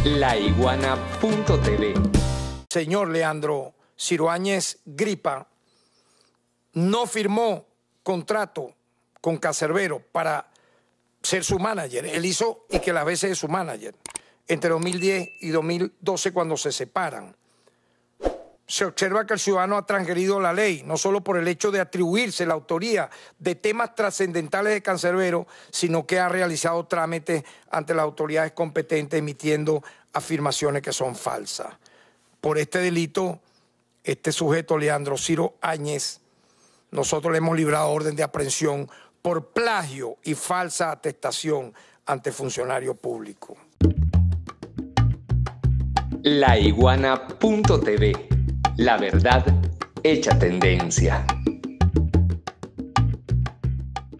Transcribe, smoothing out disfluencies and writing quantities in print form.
laiguana.tv. Señor Leandro Ciro Áñez Gripa no firmó contrato con Canserbero para ser su manager. Él hizo y que las veces es su manager. Entre 2010 y 2012, cuando se separan, se observa que el ciudadano ha transgredido la ley, no solo por el hecho de atribuirse la autoría de temas trascendentales de Canserbero, sino que ha realizado trámites ante las autoridades competentes emitiendo afirmaciones que son falsas. Por este delito, este sujeto, Leandro Ciro Áñez, nosotros le hemos librado orden de aprehensión por plagio y falsa atestación ante funcionario público. laiguana.tv. La verdad hecha tendencia.